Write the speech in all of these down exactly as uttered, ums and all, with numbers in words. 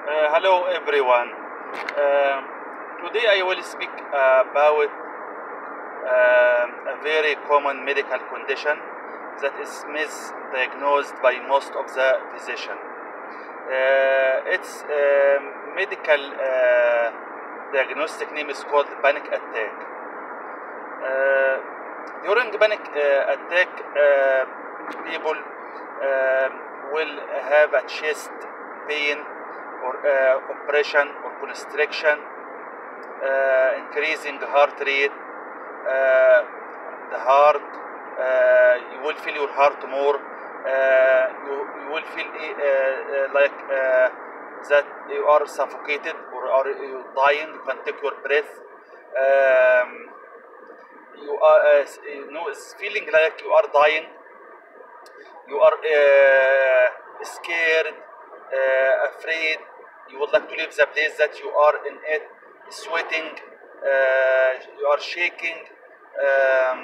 Uh, hello everyone. Um Today I will speak about um, a very common medical condition that is misdiagnosed by most of the physician. Uh, its uh, medical uh, diagnostic name is called panic attack. Uh, during panic uh, attack, uh, people um will have a chest pain or uh, oppression or constriction, uh, increasing heart rate, uh, the heart, uh, you will feel your heart more, uh, you, you will feel uh, uh, like uh, that you are suffocated or are you dying, you can take your breath. Um, you are, uh, you know, it's feeling like you are dying. You are uh, scared, uh, afraid. You would like to leave the place that you are in it, sweating, uh, you are shaking. Um,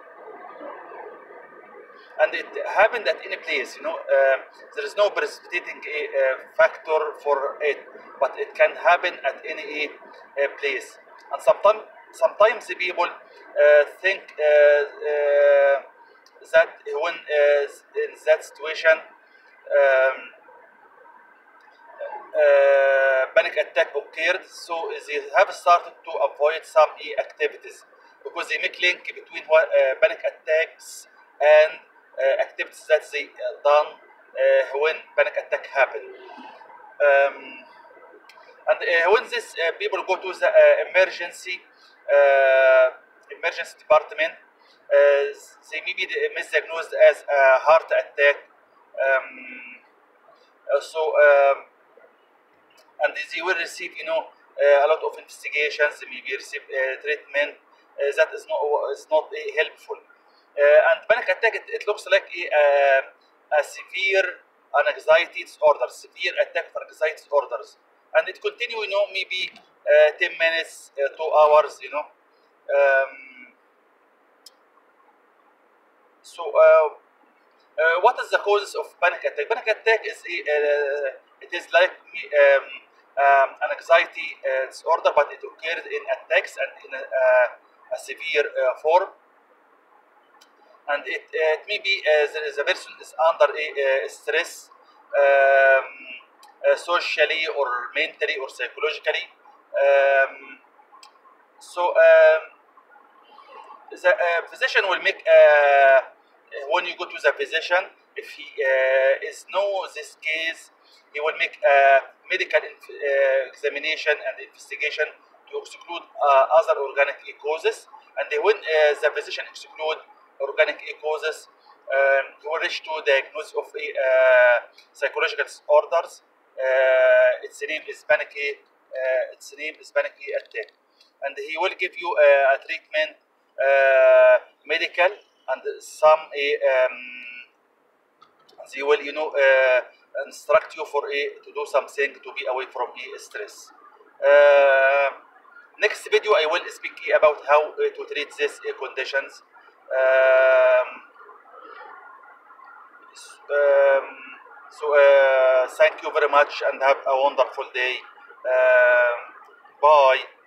and it happened at any place, you know. Uh, there is no precipitating uh, factor for it, but it can happen at any uh, place. And sometimes, sometimes the people uh, think uh, uh, that when uh, in that situation, um, uh, panic attack occurred, so they have started to avoid some e activities because they make link between what, uh, panic attacks and uh, activities that they uh, done uh, when panic attack happened. Um, and uh, when these uh, people go to the uh, emergency uh, emergency department, uh, they may be misdiagnosed as a heart attack. Um, uh, so. Um, and they will receive, you know, uh, a lot of investigations. They maybe receive uh, treatment uh, that is not is not uh, helpful. Uh, and panic attack, it, it looks like a, uh, a severe anxiety disorder, severe attack of anxiety disorders, and it continue, you know, maybe uh, ten minutes, uh, two hours, you know. Um, so. Uh, Uh, what is the causes of panic attack? Panic attack is a, uh, it is like um, um, an anxiety uh, disorder, but it occurs in attacks and in a, uh, a severe uh, form. And it, uh, it may be uh, there is a person is under a, uh, stress, um, uh, socially or mentally or psychologically. Um, so um, the uh, physician will make. Uh, when you go to the physician, if he uh, is know this case, he will make a medical uh, examination and investigation to exclude uh, other organic causes. And when uh, the physician exclude organic causes, um, he will reach to diagnose of a uh, psychological disorders. Uh, its name is panic. Uh, its name is panic attack, and he will give you uh, a treatment, uh, medical. And some um, they will, you know, uh, instruct you for a to do something to be away from a stress. Uh, next video I will speak about how uh, to treat these uh, conditions. Um, um, so uh, thank you very much and have a wonderful day. Um, bye.